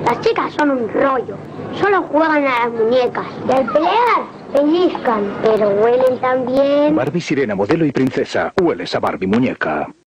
Las chicas son un rollo. Solo juegan a las muñecas. Y al pelear, pellizcan. Pero huelen tan bien. Barbie sirena, modelo y princesa. Hueles a Barbie muñeca.